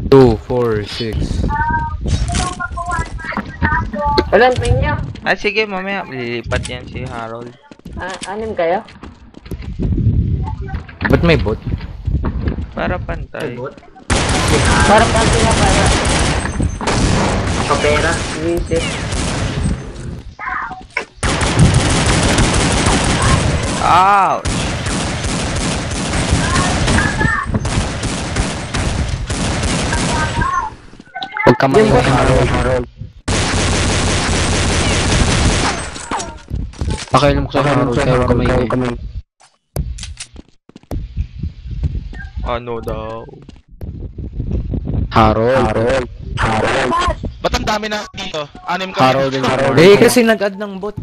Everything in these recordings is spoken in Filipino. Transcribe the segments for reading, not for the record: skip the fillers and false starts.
2, 4, 6. Walang ping nyo. Ah, sige, mamaya. Lilipat yan si Harold. Anim kayo? Ba't may bot? Para pantay. Bot. Para pati na para. Kapera. Visit. Ouch! Huwag ka may Harold. Pakailan ko sa Harold, kaya huwag ka may Ano daw? Harold. Ba't ang dami na dito? Anim kami. Harold and Harold. Eh, kasi nag-add ng bot.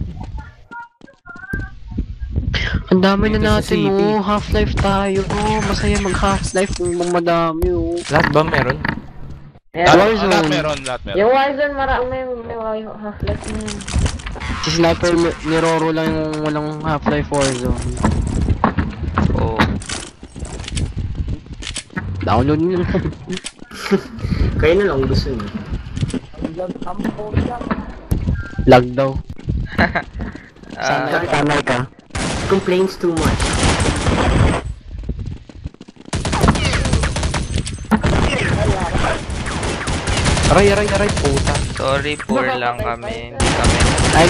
Ang dami na Dito sa natin, city. oh. Half-life tayo, oh. Masaya mag-half-life kung madami, oh. Lahat ba meron? Ayan. Lahat meron, lahat meron. Yung Warzone marami may half-life na yun. Si Sniper ni Roro lang yung walang Half-Life Warzone. Oh. Download nyo lang. Kayo na lang gusto niyo. Lag daw. Ah, Sanay ka. Complains too much. Aray, puta. sorry, poor lang kami. Hindi kami. Ay,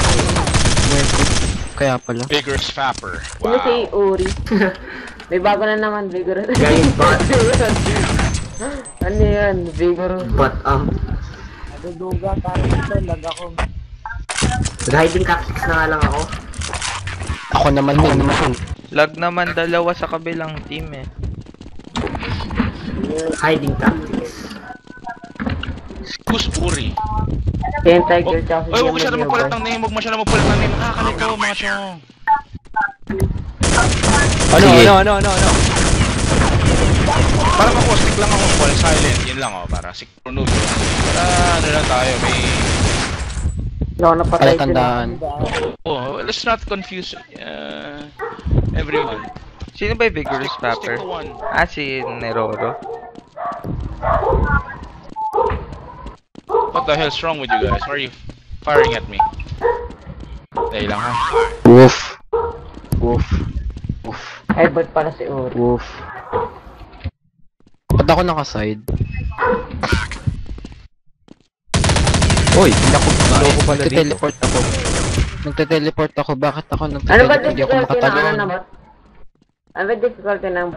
kaya pala. Vigorous Fapper. Sino si Wow. Uri? May bago na naman, Vigorous. Guys, bot. Ano yan? Vigorous. Bot, Naduduga tayo dito, lag ako. Riding tactics na nga lang ako. Ako naman din. Lag naman dalawa sa kabilang team eh. Hiding tactics. Who's Uri? Yan Tiger tsaka si Oy, huwag mo siya na Jimmy magpalit Newberg. ng name. Huwag mo siya na magpalit ng name. Nakakalito, mga chong. Ano? Para stick lang ako. Call silent. Yun lang, oh. Para secure noob. Para ano lang tayo. May... Wala ko napatay sila. Palatandaan. Oh, let's not confuse everyone. Sino ba yung Vigorous Stick Pepper? to one. Ah, si Neroro. What the hell's wrong with you guys? Why are you firing at me? Dahil lang ha. Woof. Ay, ba't pala si Uri? Woof. Ba't ako naka-side? Uy, loko pala dito. Nagte-teleport ako. Nagte-teleport ako. Bakit ako Ano ba nagte-teleport? Hindi ako difficulty ng ano makatalon. na ba? Ano ba difficulty ng...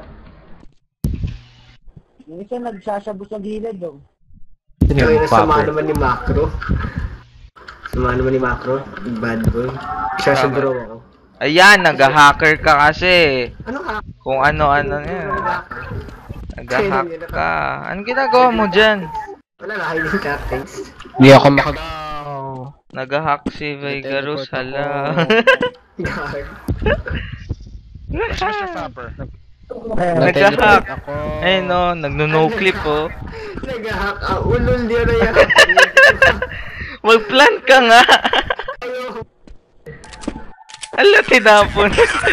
Yung isa nagsasabi sa gilid daw. Sino Kaya yung sama Pepper? naman ni Macro. Sama naman ni Macro. Bad boy. Sasadraw ako. Ayan, nag-hacker ka kasi. Ano ka? Kung ano-ano yan. Nag-hack ka. Anong ginagawa mo dyan? Wala na, hiding tactics. Hindi ako maka... Nag-hack si Vigorous, hala. God. Where's Mr. Fapper? Nag-hack. ako. Ayun no, nagno-no-clip oh. Nag-hack ang ulol diyan na yan. Mag-plan ka nga. Ala, tinapon.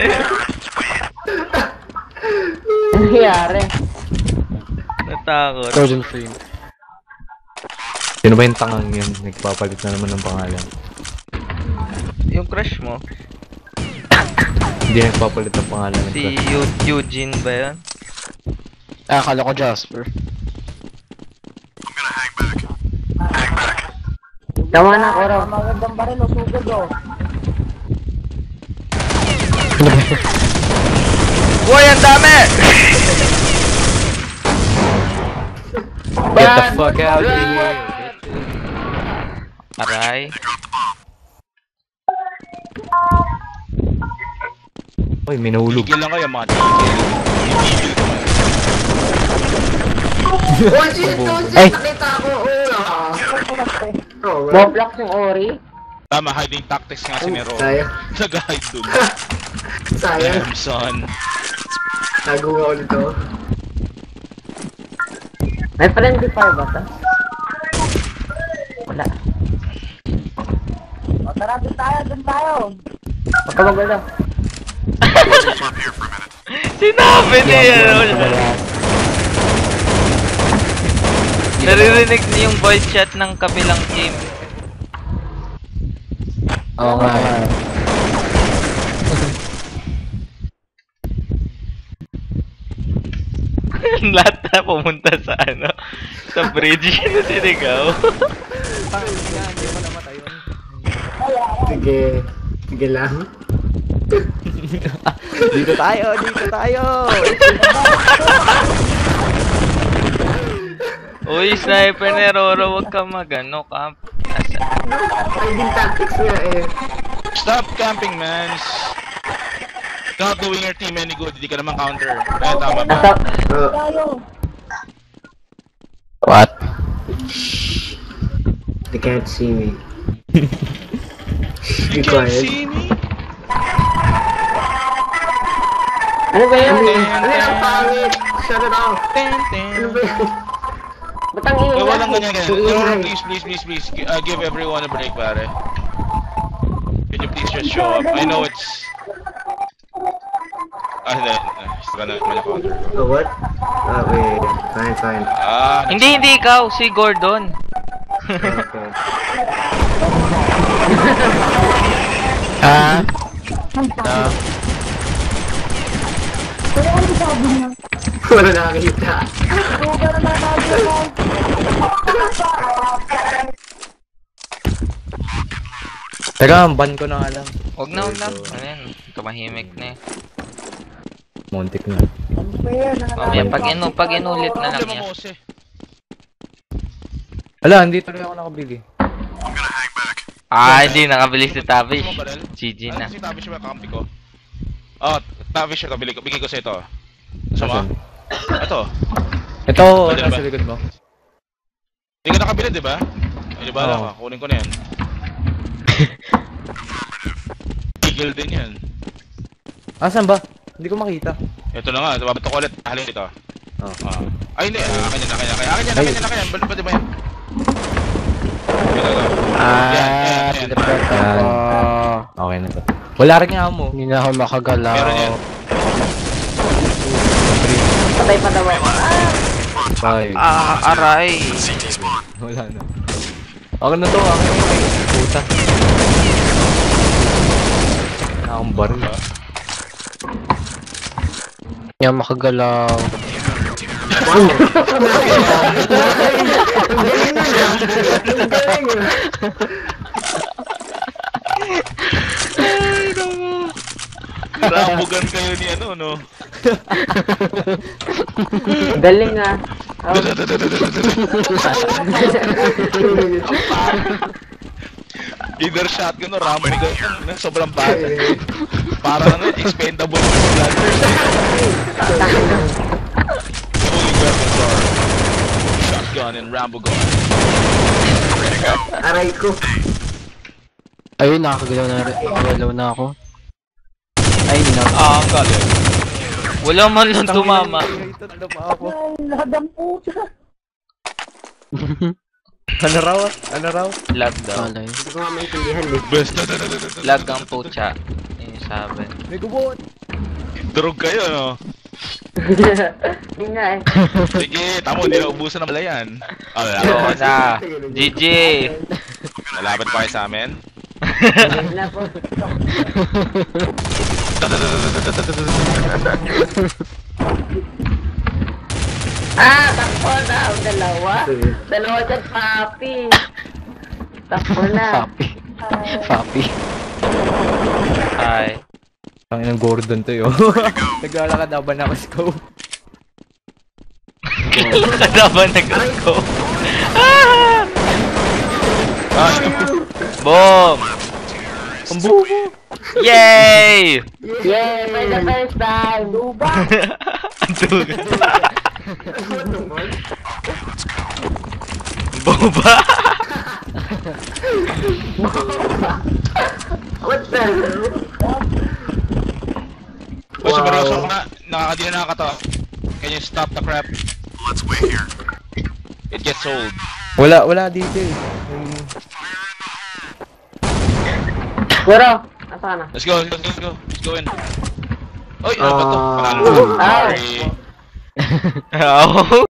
Ano nangyari? Natakot. Trojan frame. Sino ba yung tangang yun? Nagpapalit na naman ng pangalan. Yung crush mo, Hindi nagpapalit ng pangalan ng si Eugene ba yun? Ah, akala ko Jasper. Tama na, Koro. Magandang baril o sugod o. Uy, ang dami! Get the fuck out of here! Aray. Uy, may nahulog. Tigil lang kayo, mga tigil. Oh shit! Ay! Nakita ko! Oh, Moblox yung Ori. Tama, hiding tactics nga si Nero. Sayang. Nag-hide dun. Sayang. Damn, son. Tago nga ulit ako. May friendly fire ba ito? Wala. O tara, dun tayo. Huwag ka magulo. Sinabi niya yun. Naririnig niyo yung voice chat ng kabilang team. Oo nga. Lahat na pumunta sa ano, sa bridge na sinigaw. Sige. Sige lang. Dito tayo, dito tayo! Uy, sniper ni Roro, wag ka magano ka. Finding tactics nga eh. Stop camping, man. Not doing your team any good. Hindi ka naman counter. Kaya tama ba? Tayo. What? They can't see me. You Be can't quiet. see me? Ano ba yun? Ano yung pangit? Shut it off. Ano ba yun? Ba't ang ingay? Wait, walang ganyan. No, please. Give everyone a break, pare. Can you please just show up? I know it's... Hindi. Gusto ka na counter. Oh, what? Oh, wait. Fine. Hindi ikaw, si Gordon. Okay. Ah? Pero ano sabi niya? Wala nakakita. Sugar na tayo. Teka, ban ko na nga lang. Wag na. Ano yan? Tumahimik na eh. Montik na. Unfair na Mamaya, pag inulit na lang Hindi yan. mo Mose. Ala, hindi tuloy ako nakabili. Hindi nakabili si Tavish. Gusto mo baril? GG na. Si Tavish ba kakampi ko? Oh, Tavish ito. Bigay ko sa ito. Gusto mo? Asan? Ito. Ito, Pwede na nasa ba? likod mo. Hindi ka nakabili, di ba? Di ba lang Oo. kunin ko na yan. Tigil din yan. Asan ba? Hindi ko makita. Ito na nga, babato ko ulit. Halin ito. Oh. Ay, hindi. Akin yan. Balik ba yan? Ito. Yan. Tinapet Yan. ako. Okay na to. Wala rin nga mo. Hindi na ako makagalaw. Meron yan. Patay pa daw ako. Bye. Aray. Wala na. Okay na to, okay na to. Puta. Akong baril. Hindi ako makagalaw. Rambugan kayo ni ano, no? Galing ah. Either shotgun o rambugan na sobrang bad. Parang ano, expendable blunders. Only weapons are shotgun and rambugan. Aray ko. Ayun, nakakagalaw na ako. Ay, no. Ang galing. Wala man lang tumama. Ano pa ako? Ay, ladang puta. Ano raw? Lag daw. Alay. Hindi ko nga maintindihan eh. Best. Lag ang pucha. Yun yung sabi. May gubot! Drug kayo, no? Hindi nga eh. Sige, tamo, hindi na ubusan ng malayan. Oo na. GG. Nalaban pa kayo sa amin? Wala po. Takbo na. Ang dalawa. Dalawa dyan, papi. Takbo na. Papi. Ay. Ang inang Gordon to yun. Naglalakad ako ba na ako scope? Kada ba nag-go? Boom! Pambubo! Yay! Yay! For the first time. Duba. Ang dugan. Boba! What the hell? O, seryoso ka, di na nakakatawa. Can you stop the crap? Let's wait here. It gets old. Wala dito eh. Pero, asa ka na? Let's go in. Oy, ano ba to? Panalo. Ah. Sorry. Oo.